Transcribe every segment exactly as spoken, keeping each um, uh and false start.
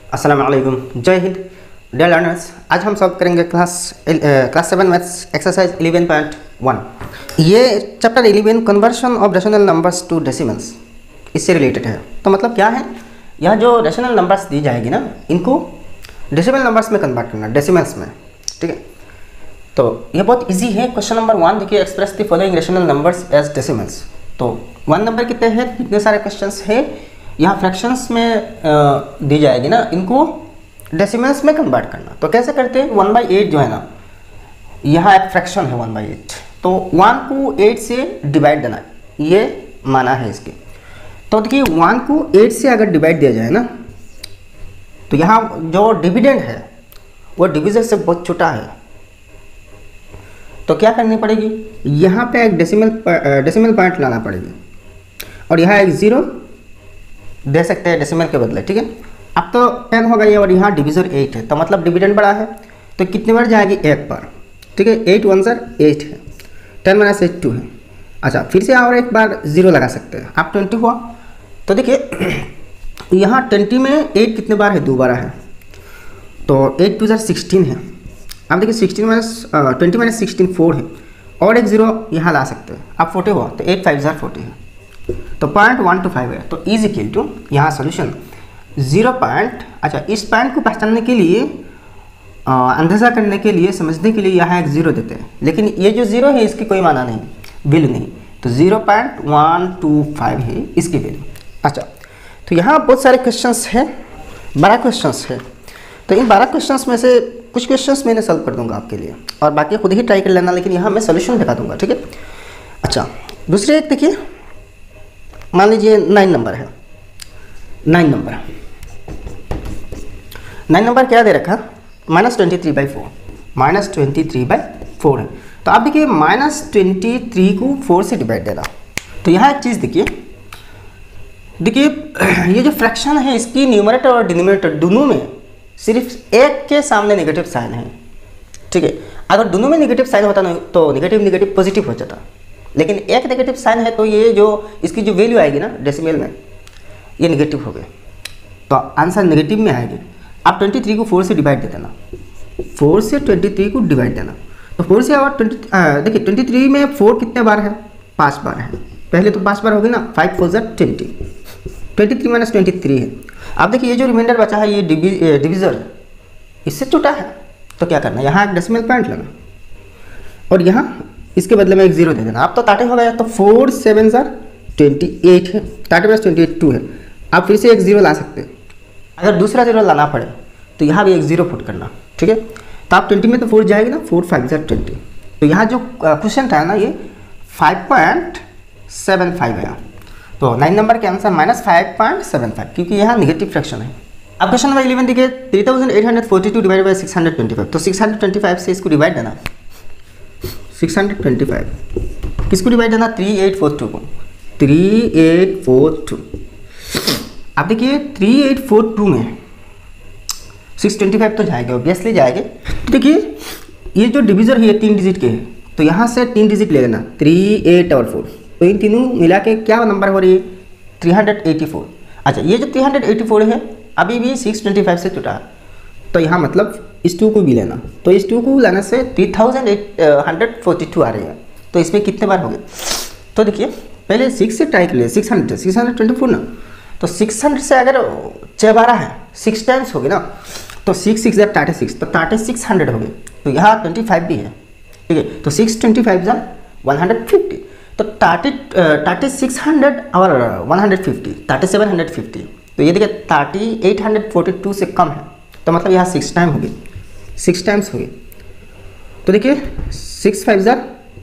अस्सलाम वालेकुम, जय हिंद डियर लर्नर्स। आज हम सॉल्व करेंगे class class seven maths exercise eleven point one. ये chapter eleven conversion of rational numbers to decimals, इससे रिलेटेड है। तो मतलब क्या है, यह जो रेशनल नंबर्स दी जाएगी ना, इनको डेसिमल नंबर्स में कन्वर्ट करना, डेसिमल्स में, ठीक है। तो ये बहुत इजी है। क्वेश्चन नंबर वन देखिए, express the following rational numbers as decimals. तो वन नंबर के तहत कितने सारे क्वेश्चंस है, यहाँ फ्रैक्शंस में आ, दी जाएगी ना, इनको डेसिमल्स में कन्वर्ट करना। तो कैसे करते हैं, वन बाई एट जो है ना, यहाँ एक फ्रैक्शन है वन बाई एट, तो वन को एट से डिवाइड देना, ये माना है इसके। तो देखिए वन को एट से अगर डिवाइड दिया जाए ना, तो यहाँ जो डिविडेंड है वो डिविजन से बहुत छोटा है। तो क्या करनी पड़ेगी, यहाँ पे एक डेसिमल डेसिमल पॉइंट लाना पड़ेगी, और यहाँ एक ज़ीरो दे सकते हैं डेसिमल के बदले, ठीक है। अब तो टेन हो गई है और यहाँ डिविजर एट है, तो मतलब डिविडेंड बड़ा है, तो कितनी बार जाएगी, एक बार, ठीक है। एट वन ज़र एट है, टेन माइनस एट टू है। अच्छा, फिर से और एक बार ज़ीरो लगा सकते हैं, अब ट्वेंटी हुआ। तो देखिए यहाँ ट्वेंटी में एट कितने बार है, दो बार है, तो एट टू ज़र सिक्सटीन है। अब देखिए sixteen minus twenty minus sixteen four है, और एक ज़ीरो यहाँ ला सकते हैं, अब फोर्टी हुआ, तो एट फाइव ज़र फोर्टी है, तो पॉइंट वन टू फाइव है। तो इज इक्वल टू यहाँ सोल्यूशन जीरो पॉइंट। अच्छा, इस पॉइंट को पहचानने के लिए, अंदाजा करने के लिए, समझने के लिए यहाँ एक ज़ीरो देते हैं, लेकिन ये जो ज़ीरो है इसकी कोई माना नहीं, वैल्यू नहीं, तो zero point one two five है इसकी वैल्यू। अच्छा, तो यहाँ बहुत सारे क्वेश्चंस हैं, बारह क्वेश्चंस है। तो इन बारह क्वेश्चंस में से कुछ क्वेश्चंस मैंने सॉल्व कर दूंगा आपके लिए, और बाकी खुद ही ट्राई कर लेना, लेकिन यहाँ मैं सोल्यूशन दिखा दूंगा, ठीक है। अच्छा, दूसरे एक देखिए, मान लीजिए नाइन नंबर है, नाइन नंबर नाइन नंबर क्या दे रखा, minus twenty three by four, minus twenty three by four है। तो आप देखिए माइनस ट्वेंटी थ्री को फोर से डिवाइड देना। तो यहाँ एक चीज़ देखिए, देखिए ये जो फ्रैक्शन है इसकी न्यूमरेटर और डिनोमिनेटर दोनों में सिर्फ एक के सामने नेगेटिव साइन है, ठीक है। अगर दोनों में नेगेटिव साइन होता ना, तो नेगेटिव नेगेटिव पॉजिटिव हो जाता, लेकिन एक नेगेटिव साइन है, तो ये जो इसकी जो वैल्यू आएगी ना डेसिमल में, ये नेगेटिव हो गए, तो आंसर नेगेटिव में आएगी। आप ट्वेंटी थ्री को फोर से डिवाइड दे देना, फोर से ट्वेंटी थ्री को डिवाइड देना, तो फोर से और ट्वेंटी देखिए ट्वेंटी थ्री में फोर कितने बार है, पाँच बार है, पहले तो पाँच बार होगी ना, फाइव फोर ज़र twenty, twenty three minus twenty three है। अब देखिए ये जो रिमाइंडर बचा है, ये डिविजर इससे छोटा है, तो क्या करना, यहाँ एक डेसिमल पॉइंट लेना, और यहाँ इसके बदले में एक जीरो दे देना। आप तो ताटे हो गया, तो फोर सेवन ज़र ट्वेंटी एट है, ताटे प्लस ट्वेंटी एट टू है। आप फिर से एक जीरो ला सकते हैं, अगर दूसरा जीरो लाना पड़े तो यहाँ भी एक जीरो पुट करना, ठीक है। तो आप ट्वेंटी में तो फोर जाएगी ना, फोर फाइव ज़र ट्वेंटी, तो यहाँ जो क्वेश्चन था ना, ये फाइव पॉइंट सेवन फाइव है। तो नाइन नंबर के answer minus five point seven five, क्योंकि यहाँ निगेटिव फ्रैक्शन है। अब क्वेश्चन नंबर इलेवन देखिए, three thousand eight hundred forty two divide by six hundred twenty five, तो सिक्स हंड्रेड ट्वेंटी फाइव से इसको डिवाइड देना, सिक्स हंड्रेड ट्वेंटी फाइव किसको डिवाइड देना, थ्री एट फोर टू को, थ्री एट फोर टू। अब देखिए थ्री एट फोर टू में सिक्स ट्वेंटी फाइव तो जाएगा, ऑब्वियसली जाएंगे। तो देखिए ये जो डिविजर है ये तीन डिजिट के है, तो यहाँ से तीन डिजिट ले लेना, थ्री एट और फोर, तो इन तीनों मिला के क्या नंबर हो रही है, थ्री हंड्रेड एटी फोर। अच्छा, ये जो थ्री हंड्रेड एटी फोर है अभी भी सिक्स ट्वेंटी फाइव से टूटा है, तो यहाँ मतलब इस टू को भी लेना, तो इस टू को लाने से three thousand eight hundred forty two आ रही है। तो इसमें कितने बार हो गए, तो देखिए पहले सिक्स से ट्राई कर लिया, six hundred six hundred twenty four ना, तो सिक्स हंड्रेड से अगर छः बारह है, सिक्स टाइम्स हो गए ना, तो सिक्स सिक्स जब टाटे सिक्स, तो टाटे सिक्स हंड्रेड हो गए, तो यहाँ ट्वेंटी फाइव भी है, ठीक है। तो सिक्स ट्वेंटी फाइव जब वन हंड्रेड फिफ्टी, तो टाटे टाटे सिक्स हंड्रेड और वन हंड्रेड फिफ्टी, टाटे सेवन हंड्रेड फिफ्टी, तो ये देखिए टाटी एट हंड्रेड फोर्टी टू से कम है, तो मतलब यहाँ सिक्स टाइम हो गई, सिक्स टाइम्स हो गई। तो देखिए सिक्स फाइव ज़र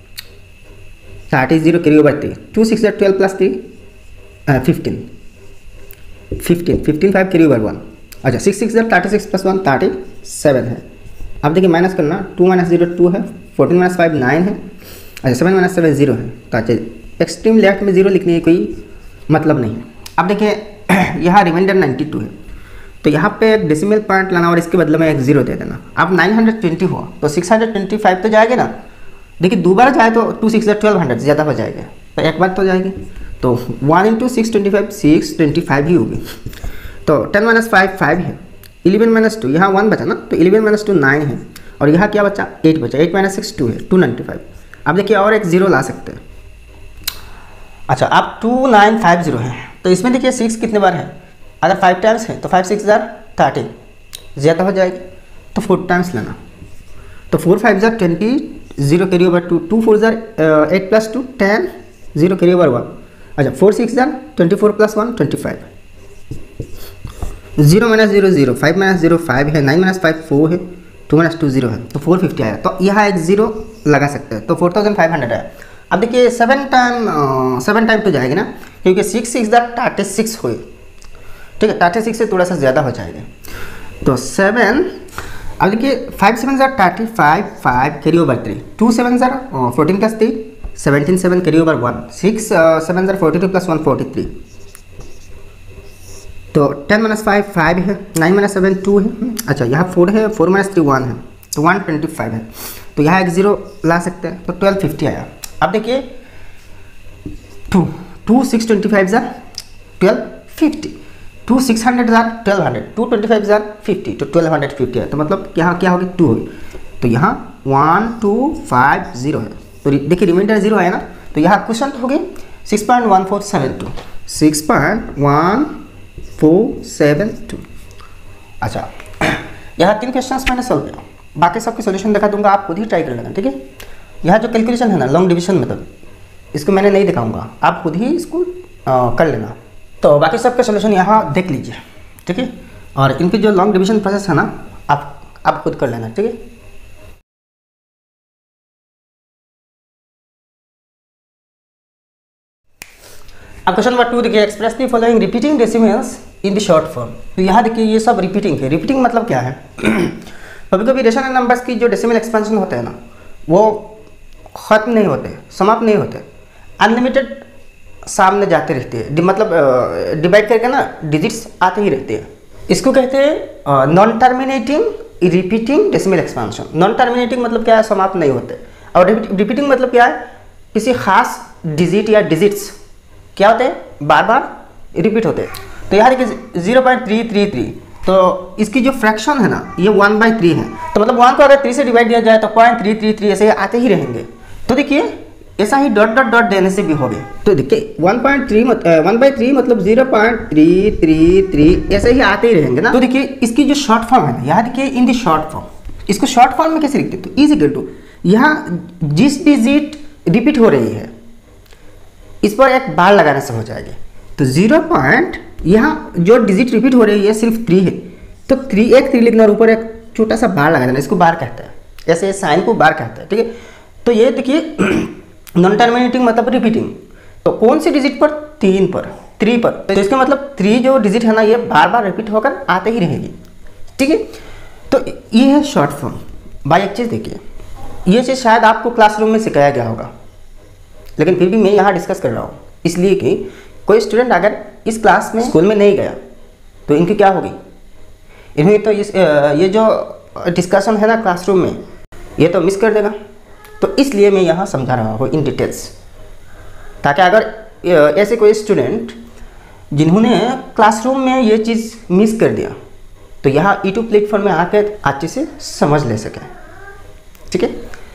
thirty zero carry over three, two six ज़र twelve plus three fifteen, fifteen fifteen five carry over one. अच्छा, सिक्स सिक्स ज़र thirty six plus one thirty seven है। अब देखिए माइनस करना, टू माइनस जीरो टू है, fourteen minus five nine है, अच्छा सेवन माइनस सेवन जीरो है, तो अच्छा एक्सट्रीम लेफ्ट में जीरो लिखने की कोई मतलब नहीं है। अब देखिए यहाँ रिमाइंडर नाइन्टी टू है, तो यहाँ पे एक डेसिमल पॉइंट लाना और इसके बदले में एक जीरो दे देना। अब नाइन हंड्रेड ट्वेंटी हुआ, तो सिक्स हंड्रेड ट्वेंटी फाइव तो जाएगा ना, देखिए दो बार जाए तो टू सिक्स ट्वेल्व हंड्रेड ज़्यादा हो जाएगा, तो एक बार तो जाएगी, तो one into six twenty five six twenty five ही होगी। तो टेन माइनस फाइव फाइव है, इलेवन माइनस टू, यहाँ वन बचा ना, तो इलेवन माइनस टू नाइन है, और यहाँ क्या बचा एट बचा, एट माइनस सिक्स टू है, टू नाइन्टी फाइव। अब देखिए और एक जीरो ला सकते हैं। अच्छा आप टू नाइन फाइव जीरो है, तो इसमें देखिए सिक्स कितने बार है, अगर फाइव टाइम्स है तो फाइव सिक्स जार थर्टी, ज़्यादा हो जाएगी तो फोर टाइम्स लेना, तो फोर फाइव जार twenty, zero carry over two, two four jar eight plus two ten, zero carry over one. अच्छा फोर सिक्स जार twenty four plus one twenty five, zero minus zero zero, five minus zero five है, nine minus five four है, two minus two zero है, तो four fifty आया। तो यहाँ एक जीरो लगा सकते हैं, तो फोर थाउजेंड फाइव हंड्रेड है। अब देखिए सेवन टाइम सेवन टाइम तो जाएगी ना, क्योंकि six six that thirty six हुई, ठीक है, थर्टी सिक्स से थोड़ा सा ज़्यादा हो जाएगा। तो सेवन, अब देखिए फाइव सेवन जार thirty five, five carry over three, two seven जार fourteen plus three seventeen, seven carry over one, six seven जार forty two plus one forty three, तो टेन माइनस फाइव फाइव है, nine minus seven two है। अच्छा यहाँ four है, four minus three one है, तो वन ट्वेंटी फाइव है, तो यहाँ एक जीरो ला सकते हैं, तो ट्वेल्व फिफ्टी आया। अब देखिए two two six twenty five जार twelve fifty, two six hundred जार twelve hundred, two twenty five जार फिफ्टी, तो ट्वेल्व हंड्रेड फिफ्टी है। तो मतलब यहाँ क्या होगी टू होगी, तो यहाँ वन टू फाइव जीरो है, तो देखिए रिमाइंडर जीरो है ना, तो यहाँ क्वेश्चन होगी six point one four seven two, six point one four seven two. अच्छा यहाँ तीन क्वेश्चंस मैंने सॉल्व किया, बाकी सबके सॉल्यूशन दिखा दूंगा, आप खुद ही ट्राई कर लेना, ठीक है। यहाँ जो कैलकुलेशन है ना लॉन्ग डिवीजन मेथड, इसको मैंने नहीं दिखाऊंगा, आप खुद ही इसको आ, कर लेना। तो बाकी सबके सॉल्यूशन यहाँ देख लीजिए, ठीक है, और इनकी जो लॉन्ग डिवीजन प्रोसेस है ना आप आप खुद कर लेना, ठीक है। अब क्वेश्चन नंबर टू देखिए, express the following repeating decimals in the short form. तो यहाँ देखिए ये सब रिपीटिंग है। रिपीटिंग मतलब क्या है, कभी कभी रेशनल नंबर्स की जो डेसिमल एक्सपेंशन होते हैं ना वो ख़त्म नहीं होते, समाप्त नहीं होते, अनलिमिटेड सामने जाते रहते हैं, मतलब डिवाइड करके ना डिजिट्स आते ही रहते हैं। इसको कहते हैं non terminating repeating decimal expansion. Non terminating मतलब क्या है, समाप्त नहीं होते, और रिपीटिंग मतलब क्या है, किसी खास डिजिट या डिजिट्स क्या होते हैं, बार बार रिपीट होते हैं। तो यहाँ देखिए zero point three three three, तो इसकी जो फ्रैक्शन है ना ये वन बाई थ्री है, तो मतलब वन को अगर थ्री से डिवाइड दिया जाए तो पॉइंट थ्री थ्री थ्री ऐसे आते ही रहेंगे। तो देखिए ऐसा ही डॉट डॉट डॉट देने से भी हो गए, तो देखिए one point three one by three मतलब zero point three three three ऐसे ही आते ही रहेंगे ना। तो देखिए इसकी जो शॉर्ट फॉर्म है ना, यहाँ देखिए इन दी शॉर्ट फॉर्म, इसको शॉर्ट फॉर्म में कैसे लिखते हैं, तो इज इक्वल टू यहाँ जिस डिजिट रिपीट हो रही है इस पर एक बार लगाने से हो जाएगी। तो जीरो पॉइंट यहाँ जो डिजिट रिपीट हो रही है सिर्फ थ्री है, तो थ्री एक थ्री लिखना और ऊपर एक छोटा सा बार लगा देना, इसको बार कहते हैं, ऐसे साइन को बार कहते हैं, ठीक है। तो ये देखिए नॉन टर्मिनेटिंग मतलब रिपीटिंग, तो कौन सी डिजिट पर, तीन पर, थ्री पर, तो इसका मतलब थ्री जो डिजिट है ना ये बार बार रिपीट होकर आते ही रहेगी, ठीक है। तो ये है शॉर्ट फॉर्म। भाई एक चीज़ देखिए, ये चीज़ शायद आपको क्लासरूम में सिखाया गया होगा, लेकिन फिर भी मैं यहाँ डिस्कस कर रहा हूँ, इसलिए कि कोई स्टूडेंट अगर इस क्लास में स्कूल में नहीं गया तो इनकी क्या होगी, इन्हें तो इस ये जो डिस्कशन है ना क्लासरूम में ये तो मिस कर देगा। तो इसलिए मैं यहाँ समझा रहा हूँ इन डिटेल्स, ताकि अगर ऐसे कोई स्टूडेंट जिन्होंने क्लासरूम में ये चीज़ मिस कर दिया तो यहाँ यूट्यूब प्लेटफॉर्म में आकर अच्छे से समझ ले सकें, ठीक है।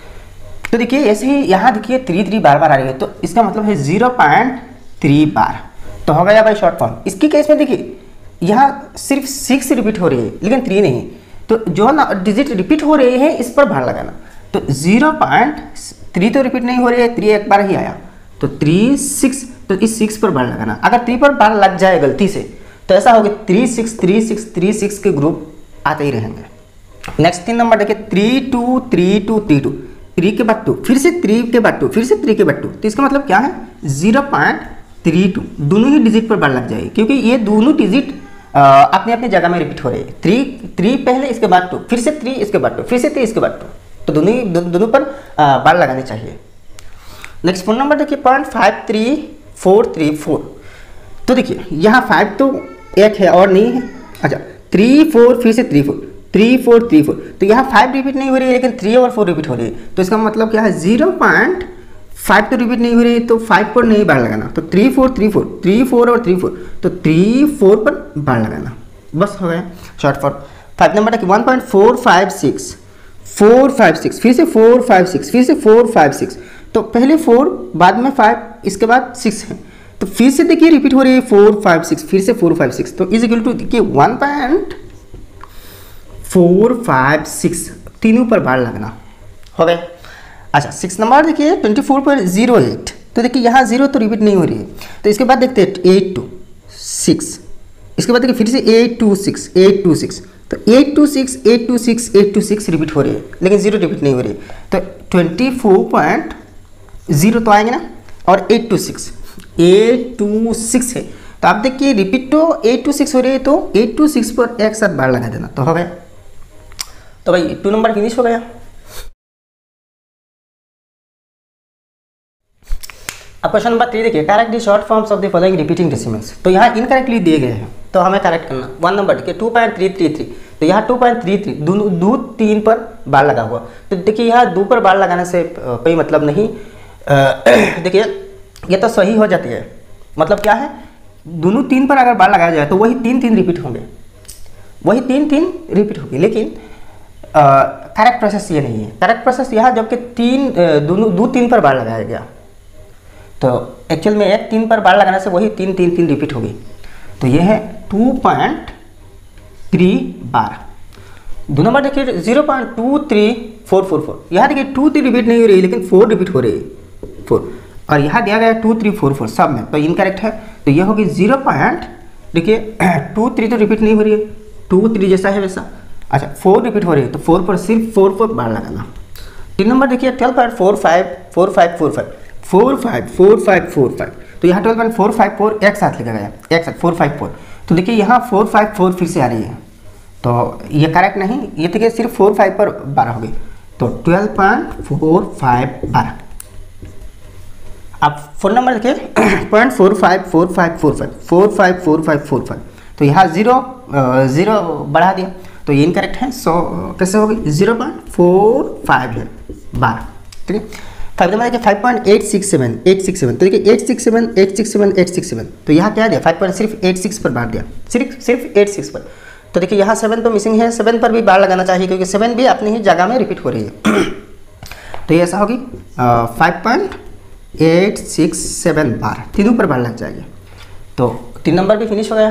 तो देखिए ऐसे ही यहाँ देखिए थ्री थ्री बार बार आ रही है, तो इसका मतलब है जीरो पॉइंट थ्री बार, तो हो गया भाई शॉर्ट फॉर्म। इसकी केस में देखिए यहाँ सिर्फ सिक्स रिपीट हो रही है लेकिन थ्री नहीं, तो जो ना डिजिट रिपीट हो रही है इस पर बार लगाना, तो जीरो पॉइंट थ्री तो रिपीट नहीं हो रही है, थ्री एक बार ही आया, तो थ्री सिक्स, तो इस सिक्स पर बार लगाना। अगर थ्री पर बार लग जाए गलती से तो ऐसा होगा three six three six three six के ग्रुप आते ही रहेंगे। नेक्स्ट तीन नंबर देखिए, three two three two three two, three के बाद टू, फिर से थ्री के बाद टू, फिर से थ्री के बाद टू, तो इसका मतलब क्या है, जीरो पॉइंट थ्री टू, दोनों ही डिजिट पर बार लग जाएगी, क्योंकि ये दोनों डिजिट अपने अपने जगह में रिपीट हो रही है। थ्री थ्री पहले, इसके बाद टू, फिर से थ्री, इसके बाद टू, फिर से थ्री, इसके बाद टू, तो दोनों ही दो, दोनों पर आ, बार लगानी चाहिए। नेक्स्ट फोन नंबर देखिए, point five three four three four, तो देखिए यहाँ फाइव तो एक है और नहीं है, अच्छा थ्री फोर, फिर से three four, three four three four, तो यहाँ फाइव रिपीट नहीं हो रही है लेकिन थ्री और फोर रिपीट हो रही है, तो इसका मतलब क्या है, जीरो पॉइंट फाइव तो रिपीट नहीं हो रही है तो फाइव पर नहीं बार लगाना, तो three four three four, three four और थ्री फोर, तो थ्री फोर पर बार लगाना, बस हो गया शॉर्ट फॉर्म। फाइव नंबर देखिए one point four five six, four five six, फिर से फोर फाइव सिक्स, फिर से फोर फाइव सिक्स, तो पहले फोर बाद में फाइव इसके बाद सिक्स है, तो फिर से देखिए रिपीट हो रही है फोर फाइव सिक्स, फिर से फोर फाइव सिक्स, तो इज इक्वल टू देखिए one point four five six, तीनों पर बार लगना हो गए। अच्छा सिक्स नंबर देखिए twenty four point zero eight, तो देखिए यहाँ जीरो तो रिपीट नहीं हो रही है, तो इसके बाद देखते हैं एट टू सिक्स, इसके बाद देखिए फिर से eight two six, eight two six, तो eight two six, eight two six, eight two six repeat हो रही है, लेकिन जीरो रिपीट नहीं हो रही है, तो ट्वेंटी फोर पॉइंट जीरो तो आएंगे ना, और eight two six, eight two six है, तो आप देखिए रिपीट तो एट टू सिक्स हो रही है, तो एट टू सिक्स पर एक साथ बार लगा देना तो हो गया। तो भाई टू नंबर फिनिश हो गया। अब क्वेश्चन नंबर थ्री देखिए, correct the short forms of the following repeating decimals, तो यहाँ इनकरेक्टली दिए गए हैं तो हमें करेक्ट करना। वन नंबर देखिए two point three three three, तो यहाँ टू पॉइंट थ्री थ्री दोनों दो तीन पर बार लगा हुआ, तो देखिए यहाँ दो पर बार लगाने से कोई मतलब नहीं, देखिए ये तो सही हो जाती है, मतलब क्या है दोनों तीन पर अगर बार लगाया जाए तो वही तीन तीन रिपीट होंगे, वही तीन तीन रिपीट होंगे, लेकिन करेक्ट प्रोसेस ये नहीं है। करेक्ट प्रोसेस यहाँ जबकि तीन दोनों दो तीन पर बार लगाया गया, तो एक्चुअल में एक तीन पर बार लगाने से वही तीन तीन तीन रिपीट होगी, तो ये है टू पॉइंट थ्री बार। दो नंबर देखिए zero point two three four four four, यहाँ देखिए टू थ्री रिपीट नहीं हो रही है लेकिन फोर रिपीट हो रही है, फोर, और यहाँ दिया गया टू थ्री फोर फोर सब में, तो इनकरेक्ट है, तो यह होगी जीरो पॉइंट देखिए टू थ्री तो रिपीट नहीं हो रही है, टू थ्री जैसा है वैसा, अच्छा फोर रिपीट हो रही है, तो फोर पर सिर्फ फोर पर बार लगाना। तीन नंबर देखिए twelve point four five four five four five four five four five four five, तो यहाँ twelve point four five four एक साथ लिखा गया, एक साथ फोर फाइव फोर, तो देखिए यहाँ फोर फाइव फोर फिर से आ रही है, तो ये करेक्ट नहीं, ये देखिए सिर्फ फोर फाइव पर बारह होगी, तो ट्वेल्व पॉइंट फोर फाइव बारह। अब फोर नंबर देखिए point four five four five four five four five four five four five, तो यहाँ जीरो जीरो बढ़ा दिया, तो ये इनकरेक्ट है, सो कैसे होगी जीरो पॉइंट फोर फाइव है बारह, ठीक है। फाइव नंबर देखिए five point eight six seven eight six seven, तो देखिए eight six seven eight six seven eight six seven, तो यहाँ क्या दिया फाइव पॉइंट सिर्फ एट सिक्स पर बार दिया, सिर्फ सिर्फ एट सिक्स पर, तो देखिए यहाँ सेवन तो मिसिंग है, सेवन पर भी बार लगाना चाहिए क्योंकि सेवन भी अपनी ही जगह में रिपीट हो रही है, तो ये ऐसा होगी five point eight six seven bar, तीनों पर बार लग जाएगी, तो तीन नंबर भी फिनिश हो गया।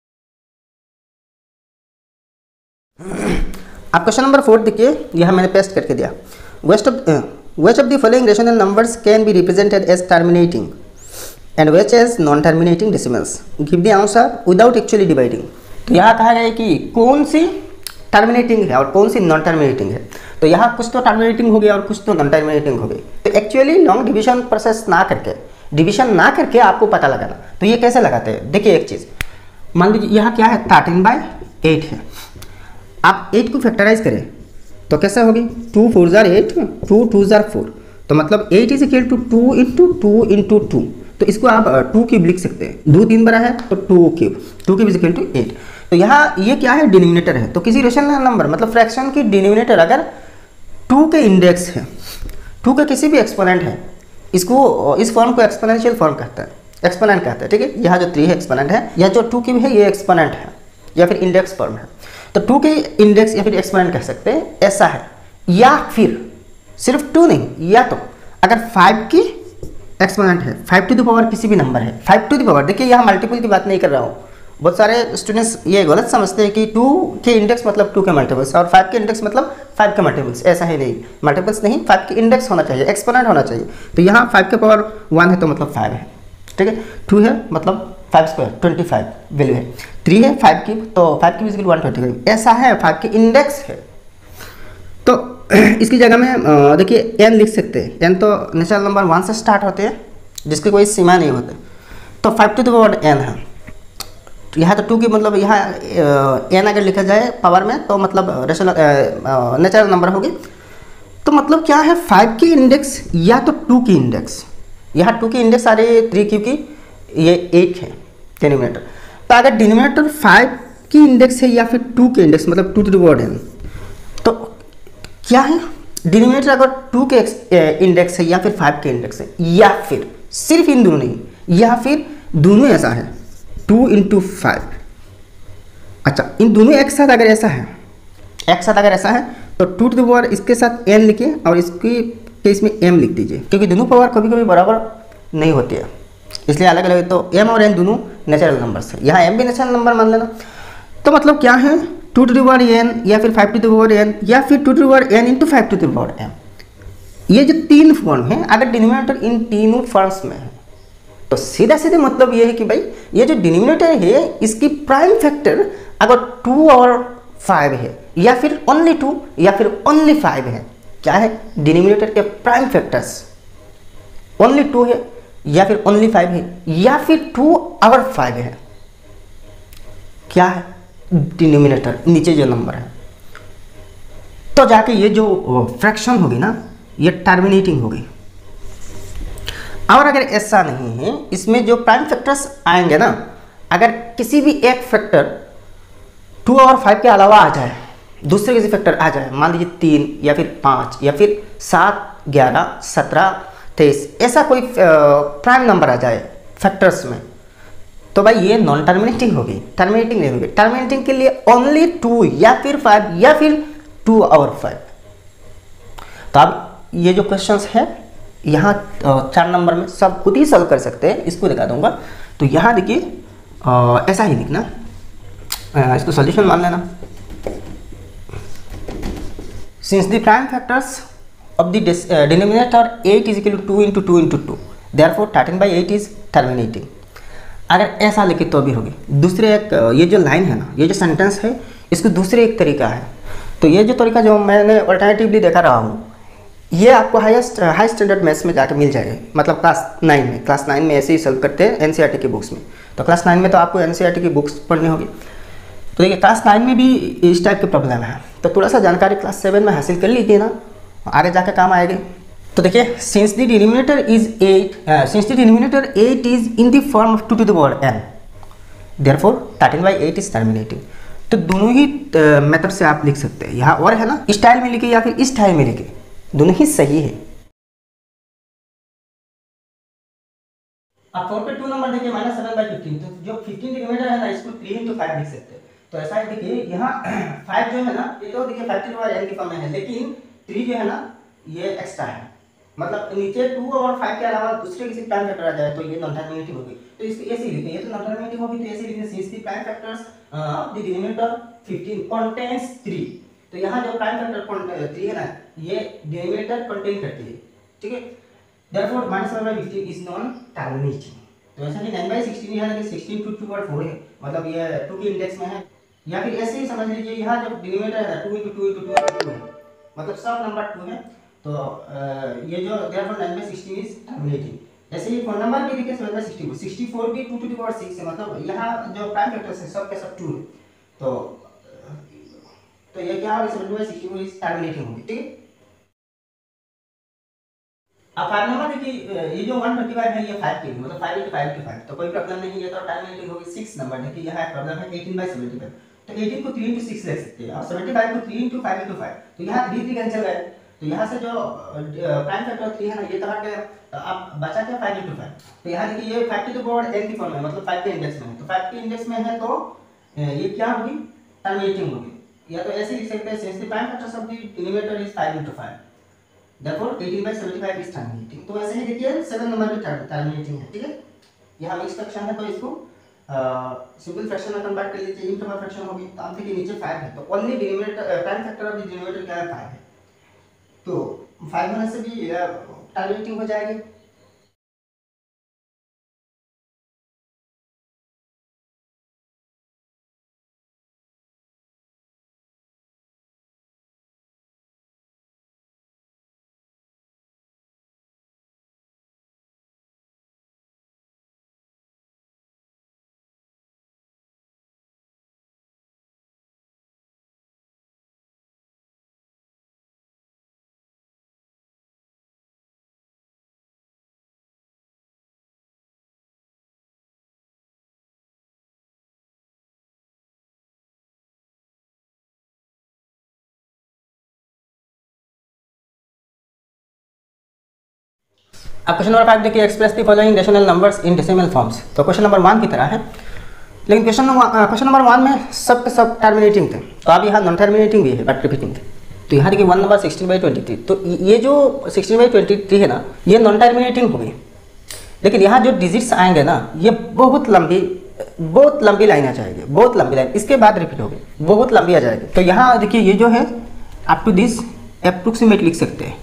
अब क्वेश्चन नंबर फोर देखिए, यह मैंने पेस्ट करके दिया, waste of which of the following rational numbers can be represented as terminating and which as non-terminating decimals, give the answer without actually dividing। तो यहाँ कहा गया है कि कौन सी टर्मिनेटिंग है और कौन सी नॉन टर्मिनेटिंग है, तो यहाँ कुछ तो टर्मिनेटिंग हो गया और कुछ तो नॉन टर्मिनेटिंग हो गई, तो एक्चुअली लॉन्ग डिवीजन प्रोसेस ना करके डिवीजन ना करके आपको पता लगाना, तो ये कैसे लगाते हैं देखिए एक चीज़, मान लीजिए यहाँ क्या है थर्टीन बाई एट है, आप एट को फैक्टराइज करें तो कैसे होगी two four jar eight, two two are four, तो मतलब eight is equal to two into two into two, तो इसको आप टू क्यूब लिख सकते हैं, दो तीन बड़ा है तो two cube, two cube is equal to eight, तो यहाँ ये क्या है डिनोमिनेटर है, तो किसी रेशनल नंबर मतलब फ्रैक्शन की डिनोमिनेटर अगर टू के इंडेक्स है, टू के किसी भी एक्सपोनेंट है, इसको इस फॉर्म को एक्सपोनेंशियल फॉर्म कहता है, एक्सपोनेंट कहता है, ठीक है। यहाँ जो थ्री है एक्सपोनेंट है, या जो टू क्यूब है ये एक्सपोनेंट है या फिर इंडेक्स फॉर्म है, तो टू के इंडेक्स या फिर एक्सपोनेंट कह सकते हैं, ऐसा है। या फिर सिर्फ टू नहीं, या तो अगर फाइव की एक्सपोनेंट है, फाइव टू द पावर किसी भी नंबर है, फाइव टू द पावर, देखिए यहाँ मल्टीपल की बात नहीं कर रहा हूँ, बहुत सारे स्टूडेंट्स ये गलत समझते हैं कि टू के इंडेक्स मतलब टू के मल्टीपल्स और फाइव के इंडेक्स मतलब फाइव के मल्टीपल्स, ऐसा ही नहीं, मल्टीपल्स नहीं, फाइव के इंडेक्स होना चाहिए, एक्सपोनेंट होना चाहिए, तो यहाँ फाइव के पावर वन है तो मतलब फाइव है, ठीक है, टू है मतलब five square twenty five value है, थ्री है फाइव की तो फाइव की इक्वल वन ट्वेंटी फाइव, ऐसा है, फाइव के इंडेक्स है, तो इसकी जगह में देखिए एन लिख सकते हैं, एन तो नेचुरल नंबर वन से स्टार्ट होते हैं जिसकी कोई सीमा नहीं होती, तो five to the power n है, यहाँ तो टू की मतलब यहाँ एन अगर लिखा जाए पावर में तो मतलब रेशनल नेचुरल नंबर होगी, तो मतलब क्या है फाइव की इंडेक्स या तो टू की इंडेक्स, यहाँ टू की इंडेक्स आ रही है थ्री क्योंकि ये एक है डिनोमिनेटर, तो अगर डिनोमिनेटर फाइव की इंडेक्स है या फिर टू के इंडेक्स मतलब two to the power n, तो क्या है डिनोमिनेटर अगर टू के इंडेक्स है या फिर फाइव के इंडेक्स है, या फिर सिर्फ इन दोनों नहीं, या फिर दोनों ऐसा है टू इंटू फाइव, अच्छा इन दोनों एक साथ अगर ऐसा है एक साथ अगर ऐसा है तो टू टू द पावर इसके साथ एन लिखिए और इसकी केस में एम लिख दीजिए, क्योंकि दोनों पावर कभी कभी बराबर नहीं होती है, इसलिए अलग अलग। तो एम और एन दोनों नेचुरल नंबर्स है, यहाँ एम भी नेचुरल नंबर मान लेना। तो मतलब क्या है, two to the power n या फिर five to the power n या फिर two to the power n into five to the power m, ये जो तीन फॉर्म है, अगर डिनोमिनेटर इन तीनों फॉर्म्स में है तो सीधा सीधे मतलब ये है कि भाई ये जो डिनोमिनेटर है इसकी प्राइम फैक्टर अगर टू और फाइव है या फिर ओनली टू या फिर ओनली फाइव है, क्या है डिनोमिनेटर के प्राइम फैक्टर्स ओनली टू है या फिर ओनली फाइव है या फिर टू और फाइव है, क्या है डिनोमिनेटर नीचे जो नंबर है, तो जाके ये जो फ्रैक्शन होगी ना ये टर्मिनेटिंग होगी। और अगर ऐसा नहीं है, इसमें जो प्राइम फैक्टर्स आएंगे ना, अगर किसी भी एक फैक्टर टू और फाइव के अलावा आ जाए, दूसरे किसी फैक्टर आ जाए, मान लीजिए तीन या फिर पाँच या फिर सात, ग्यारह, सत्रह, तेईस, ऐसा कोई प्राइम नंबर आ जाए फैक्टर्स में, तो भाई ये नॉन टर्मिनेटिंग होगी, टर्मिनेटिंग नहीं होगी। टर्मिनेटिंग के लिए ओनली टू या फिर फाइव या फिर टू और फाइव। तो अब ये जो क्वेश्चंस है यहाँ चार नंबर में सब खुद ही सॉल्व कर सकते हैं, इसको दिखा दूंगा। तो यहाँ देखिए ऐसा ही लिखना, इसको सॉल्यूशन मान लेना। Since the prime factors of the denominator eight is equal to two into two into two, therefore thirteen by eight is terminating. अगर ऐसा लिखे तो भी होगी। दूसरे एक ये जो लाइन है ना, ये जो सेंटेंस है, इसको दूसरे एक तरीका है। तो ये जो तरीका जो मैंने अल्टरनेटिवली देखा रहा हूँ, ये आपको हाईएस्ट हाई स्टैंडर्ड मैथ्स में जाकर मिल जाएगा, मतलब क्लास नाइन में। क्लास नाइन में ऐसे ही सॉल्व करते हैं एनसीईआरटी की बुक्स में। तो क्लास नाइन में तो आपको एनसीईआरटी की बुक्स पढ़नी होगी। तो देखिए क्लास नाइन में भी इस टाइप के प्रॉब्लम है, तो थोड़ा सा जानकारी क्लास सेवन में हासिल कर लीजिए ना, आगे जाकर काम आएगी। तो देखिए since the denominator is eight since the denominator eight is in the form of two to the power n, therefore thirteen by eight is terminating. तो दोनों ही मेथड से आप लिख सकते हैं। यहाँ और है ना, स्टाइल में लिखे या फिर इस स्टाइल में लिखे, दोनों ही सही है। अब फोर पे टू नंबर देखिए माइनस सेवन बाई फिफ्टीन, तो जो फिफ्टीन डिनोमिनेटर है ना, इसको थ्री इंटू फाइव लिख सकते हैं। तो ऐसा है देखिए यहाँ फाइव जो है ना, ये तो देखिए फाइव टू पावर एन की फॉर्म में है, लेकिन थ्री जो है ना ये एक्स्ट्रा है, मतलब नीचे टू और फाइव के अलावा दूसरे किसी प्राइम फैक्टर आ जाए तो ये नॉन टर्मिनेटिव होगी। तो इसको ऐसे लिखें, ये तो नॉन टर्मिनेटिव होगी, तो ऐसे लिखें since the prime factors of the denominator fifteen contains three. तो यहाँ जो प्राइम फैक्टर थ्री है ना, ये डिनोमिनेटर कंटेन करती है, ठीक है। Therefore minus seven by fifteen is non terminating. तो ऐसा कि नाइन बाई सिक्सटीन है कि सिक्सटीन टू टू और फोर है, मतलब ये टू के इंडेक्स में है। या फिर ऐसे ही समझ लीजिए, यहाँ जब डिनोमिनेटर है two into two into two two है, मतलब सब नंबर टू है, तो ये जो therefore nine by sixteen is terminating. ऐसे ही फोर नंबर भी देखिए seven by sixty four, sixty four भी टू टू टू और सिक्स है, मतलब यहाँ जो प्राइम फैक्टर्स है सब के सब टू है। तो तो ये क्या होगा, seven by sixty four is terminating होगी, ठीक है। अब फाइव नंबर देखिए, ये जो वन थर्टी फाइव है ये फाइव के लिए, मतलब five into five into five, तो कोई प्रॉब्लम नहीं है, तो टर्मिनेटिंग होगी। सिक्स नंबर देखिए यहाँ एक प्रॉब्लम है एटीन बाई सेवेंटी फाइव, तो एटीन को थ्री इंटू सिक्स लिख सकते हैं और सेवेंटी फाइव को three into five into five, तो यहाँ थ्री थ्री कैंसिल है, तो यहाँ से जो प्राइम फैक्टर थ्री है ना ये तो हट गया, तो अब बचा क्या फाइव इंटू फाइव। तो यहाँ देखिए ये five to the power n की फॉर्म है, मतलब फाइव के इंडेक्स में है, तो फाइव के इंडेक्स में है तो ये क्या होगी, टर्मिनेटिंग होगी। या तो ऐसे लिख सकते हैं since the prime factors of the denominator is five into five, therefore eighteen by seventy five is terminating. तो ऐसे ही देखिए सेवन नंबर भी टर्मिनेटिंग है, ठीक है। यहाँ मिक्स फ्रैक्शन है तो इसको सिंपल फ्रैक्शन में कन्वर्ट कर लीजिए, इंटरवल फ्रैक्शन होगी। तो आप देखिए नीचे फाइव है, तो only denominator prime factor of the denominator क्या है, फाइव है, तो फाइव होने से भी टर्मिनेटिंग हो जाएगी। अब क्वेश्चन नंबर फाइव देखिए, express the following rational numbers in decimal forms. तो क्वेश्चन नंबर वन की तरह है, लेकिन क्वेश्चन क्वेश्चन नंबर वन में सब के सब टर्मिनेटिंग थे, तो अब यहाँ नॉन टर्मिनेटिंग भी है बट रिपीटिंग थे। तो यहाँ देखिए one number sixteen by twenty three, तो ये जो सिक्सटीन बाई ट्वेंटी थ्री है ना, ये नॉन टर्मिनेटिंग होगी। लेकिन यहाँ जो डिजिट्स आएंगे ना, ये बहुत लंबी बहुत लंबी लाइन आ जाएगी, बहुत लंबी लाइन, इसके बाद रिपीट होगी, बहुत लंबी आ जाएगी। तो यहाँ देखिए ये जो है अप टू दिस अप्रोक्सीमेट लिख सकते हैं,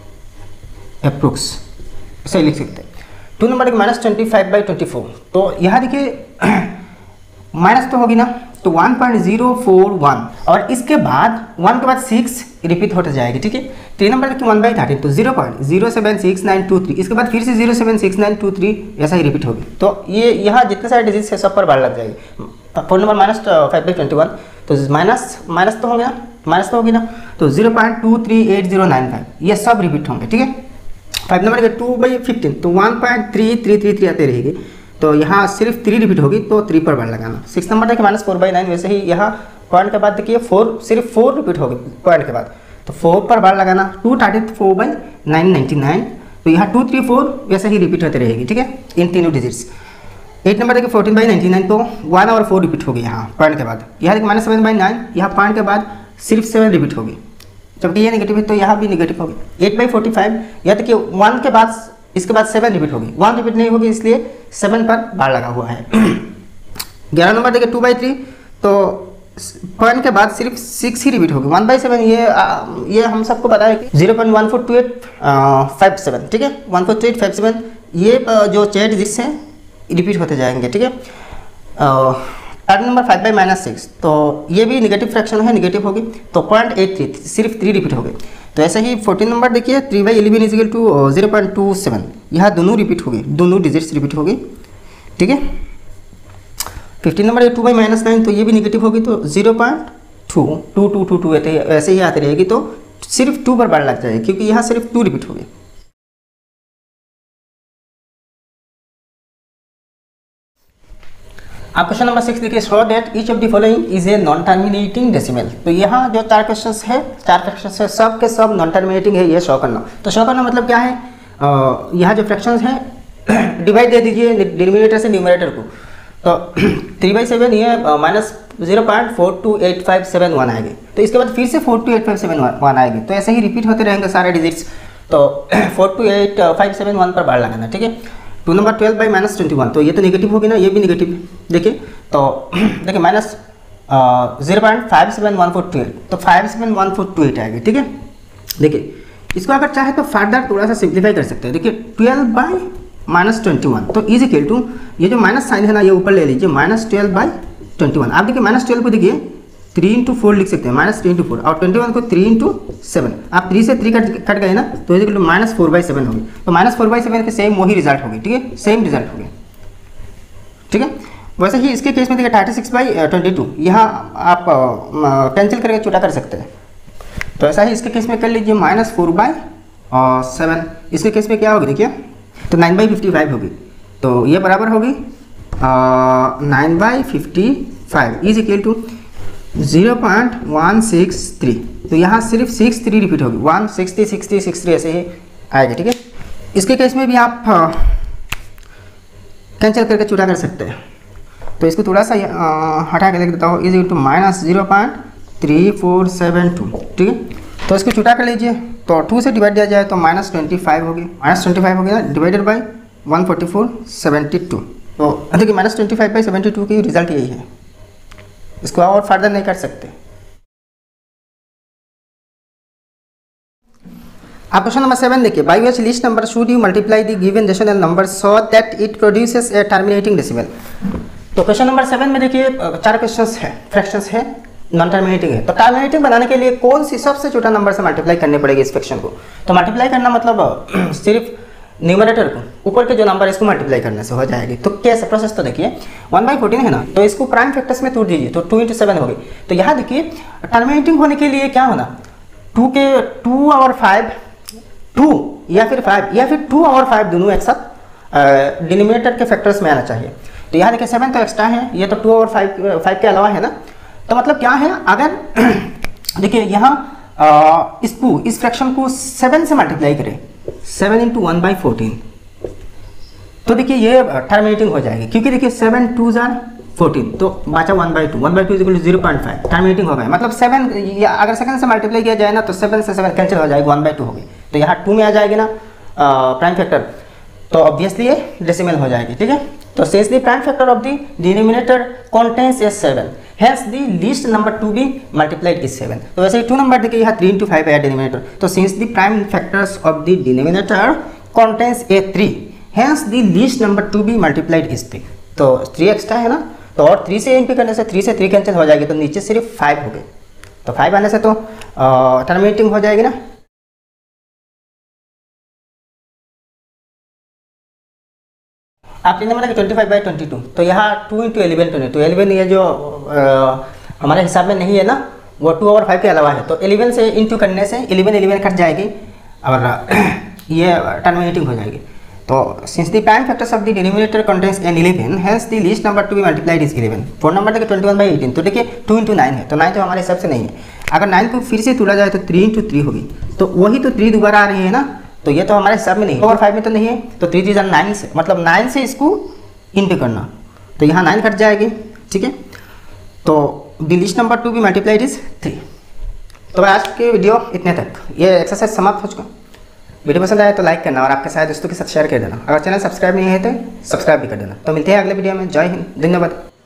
अप्रोक्स सही लिख सकते हैं। Two number minus twenty five by twenty four, तो यहाँ देखिए माइनस तो होगी ना, तो one point zero four one, और इसके बाद वन के बाद सिक्स रिपीट होते जाएगी, ठीक है। थ्री नंबर देखिए वन बाई थर्टीन, तो zero point zero seven six nine two three, इसके बाद फिर से zero seven six nine two three ऐसा ही रिपीट होगी। तो ये यहाँ जितने सारे डिजिट्स है सब पर बार लग जाएगी। Four number minus five by twenty one, तो माइनस माइनस तो हो गया, माइनस तो होगी ना, तो zero point two three eight zero nine five ये सब रिपीट होंगे, ठीक है। फाइव नंबर के टू बाई फिफ्टीन, तो one point three three three three आते रहेगी, तो यहाँ सिर्फ थ्री रिपीट होगी, तो थ्री पर बार लगाना। सिक्स नंबर देखिए माइनस फोर बाई नाइन, वैसे ही यहाँ पॉइंट के बाद देखिए फोर, सिर्फ फोर रिपीट होगी पॉइंट के बाद, तो फोर पर बार लगाना। Two thirty four by nine ninety nine, तो यहाँ टू थ्री फोर वैसे ही रिपीट होते रहेगी, ठीक है, इन तीनों डिजिट्स। एट नंबर देखिए फोर्टीन बाई नाइन्टी नाइन, तो वन और फोर रिपीट होगी यहाँ पॉइंट के बाद। यहाँ देखिए माइनस सेवन बाई नाइन, यहाँ पॉइंट के बाद सिर्फ सेवन रिपीट होगी, जबकि ये नेगेटिव है तो यहाँ भी नेगेटिव होगी। एट बाई फोर्टी फाइव, यहाँ देखिए वन के बाद इसके बाद सेवन रिपीट होगी, वन रिपीट नहीं होगी, इसलिए सेवन पर बार लगा हुआ है। ग्यारह नंबर देखिए टू बाई थ्री, तो पॉइंट के बाद सिर्फ सिक्स ही रिपीट होगी। वन बाई सेवन ये आ, ये हम सबको पता है कि zero point one four two eight five seven, ठीक है, one four two eight five seven, ये आ, जो चार डिजिट्स हैं रिपीट होते जाएंगे, ठीक है। Third number five by minus six, तो ये भी निगेटिव फ्रैक्शन है, निगेटिव होगी, तो पॉइंट एट थ्री सिर्फ थ्री रिपीट होगी। तो ऐसे ही फोर्टीन नंबर देखिए three by eleven is equal to zero point two seven, यहाँ दोनों रिपीट होगी, दोनों डिजिट्स रिपीट होगी, ठीक है। फिफ्टीन नंबर ये टू बाई माइनस नाइन, तो ये भी निगेटिव होगी, तो zero point two two two two two ऐसे ही आती रहेगी, तो सिर्फ टू पर बार लग जाएगी, क्योंकि यहाँ सिर्फ टू रिपीट होगी। आप क्वेश्चन नंबर सिक्स देखिए, show that each of the following is a non terminating decimal. तो यहाँ जो चार क्वेश्चंस है, चार फ्रैक्शंस है, सब के सब नॉन टर्मिनेटिंग है, ये शो करना। तो शो करना मतलब क्या है, यहाँ जो फ्रैक्शंस हैं डिवाइड दे दीजिए डिनोमिनेटर से न्यूमरेटर को, तो थ्री बाई सेवन ये minus zero point four two eight five seven one आएगी, तो इसके बाद फिर से four two eight five seven one आएगी, तो ऐसे ही रिपीट होते रहेंगे सारे डिजिट्स। तो four two eight five seven one पर बार लगाना, ठीक है। Two number twelve by minus twenty one, तो ये तो नेगेटिव होगी ना, ये भी नेगेटिव देखिए, तो देखिए minus zero point five seven one four two eight, तो five seven one four two eight आएगी, ठीक है। देखिए इसको अगर चाहे तो फर्दर थोड़ा सा सिंप्लीफाई कर सकते हैं। देखिए twelve by minus twenty one, तो इज इक्वल टू ये जो माइनस साइन है ना, ये ऊपर ले लीजिए, minus twelve by twenty one. आप देखिए माइनस ट्वेल्व को देखिए थ्री इंटू फोर लिख सकते हैं, माइनस थ्री इंटू फोर, और ट्वेंटी वन को थ्री इंटू सेवन, आप थ्री से थ्री कट कट गए ना, तो ये देखिए माइनस फोर बाई सेवन होगी, तो माइनस फोर बाई सेवन के सेम वही रिजल्ट होगी, ठीक है, सेम रिजल्ट होगी, ठीक है। वैसे ही इसके केस में देखिए thirty six by twenty two, यहाँ आप कैंसिल करके छोटा कर सकते हैं, तो ऐसा ही इसके केस में कर लीजिए माइनस फोर बाई सेवन। इसके केस में क्या होगी देखिए, तो नाइन बाई फिफ्टी फाइव होगी, तो ये बराबर होगी nine by fifty five is equal to zero point one six three, तो यहाँ सिर्फ सिक्स थ्री रिपीट होगी, one sixty sixty six three ऐसे ही आएगा, ठीक है। इसके केस में भी आप कैंसिल करके छोटा कर सकते हैं, तो इसको थोड़ा सा आ, हटा के देख देता हूँ, is equal to minus zero point three four seven two, ठीक है। तो इसको छोटा कर लीजिए, तो टू से डिवाइड दिया जाए तो माइनस ट्वेंटी फाइव होगी, माइनस ट्वेंटी फाइव होगी ना, divided by one forty four seventy two, तो देखिए minus twenty five by seventy two की रिजल्ट यही है, इसको और फर्दर नहीं कर सकते। आप क्वेश्चन नंबर सेवन देखिए, by which least number should you multiply the given rational number so that it produces a terminating decimal. तो क्वेश्चन नंबर सेवन में देखिए चार क्वेश्चंस है, फ्रैक्शंस है, नॉन टर्मिनेटिंग है। तो टर्मिनेटिंग बनाने के लिए कौन सी सबसे छोटा नंबर से मल्टीप्लाई करनी पड़ेगी इस फ्रैक्शन को। तो मल्टीप्लाई करना मतलब सिर्फ न्यूमरेटर को, ऊपर के जो नंबर है इसको मल्टीप्लाई करने से हो जाएगी। तो कैसे प्रोसेस, तो देखिए वन बाई फोर्टीन है ना, तो इसको प्राइम फैक्टर्स में तोड़ दीजिए, तो टू इंटू सेवन होगी। तो यहाँ देखिए टर्मिनेटिंग होने के लिए क्या होना, टू के टू और फाइव, टू या फिर फाइव या फिर टू और फाइव दोनों एक साथ डिनोमिनेटर के फैक्टर्स में आना चाहिए। तो यहाँ देखिए सेवन तो एक्स्ट्रा है, ये तो टू और फाइव फाइव के अलावा है ना, तो मतलब क्या है, अगर देखिए यहाँ इसको इस फ्रैक्शन को सेवन से मल्टीप्लाई करें, seven into one by fourteen, तो देखिए ये टर्मिनेटिंग हो जाएगी, क्योंकि देखिए सेवन टू जार फोर्टीन, तो बचा one by two, one by two is equal to zero point five, terminating हो गया, मतलब सेवन, या अगर सेकंड से मल्टीप्लाई किया जाए ना तो सेवन से सेवन कैंसिल हो जाएगी, वन बाई टू हो गई, तो यहाँ टू में आ जाएगी ना प्राइम फैक्टर, तो ऑब्वियसली ये डेसिमल हो जाएगी, ठीक है। तो since the prime factor of the denominator contains is seven, hence the least number to be multiplied is seven. तो वैसे ही टू नंबर देखिए यहाँ थ्री इंटू फाइव है डिनोमिनेटर, तो since the prime factors of the denominator contains a three, hence the least number to be multiplied is three. तो three extra है ना, तो और थ्री से एंट्री करने से थ्री से थ्री कैंसिल हो जाएगी, तो नीचे सिर्फ फाइव हो गए, तो फाइव आने से तो टर्मिनेटिंग हो जाएगी ना। आप number twenty five by twenty two, तो यहाँ two into eleven twenty two, eleven ये जो आ, हमारे हिसाब में नहीं है ना, वो टू और फाइव के अलावा है, तो एलेवन से इंटू करने से एलेवन एलेवन कट जाएगी और ये टर्मिनेटिंग हो जाएगी। तो since the prime factors of the denominator contains an eleven, hence the least number to be multiplied is eleven. Four number देखिए ट्वेंटी वन बाई एटीन, तो देखिए टू इंटू नाइन है, तो नाइन तो हमारे हिसाब से नहीं है, अगर नाइन को फिर से तोड़ा जाए तो थ्री इंटू थ्री होगी, तो वही तो थ्री दोबारा आ रही है ना, तो ये तो हमारे हिसाब में नहीं है, और फाइव में तो नहीं है, तो थ्री थ्री नाइन से, मतलब नाइन से इसको इंटू करना, तो यहाँ नाइन कट जाएगी, ठीक है। तो the least number to be multiplied is three. तो आज के वीडियो इतने तक, ये एक्सरसाइज समाप्त हो चुका। वीडियो पसंद आया तो लाइक करना और आपके सारे दोस्तों के साथ शेयर कर देना, अगर चैनल सब्सक्राइब नहीं है तो सब्सक्राइब भी कर देना। तो मिलते हैं अगले वीडियो में, जय हिंद, धन्यवाद।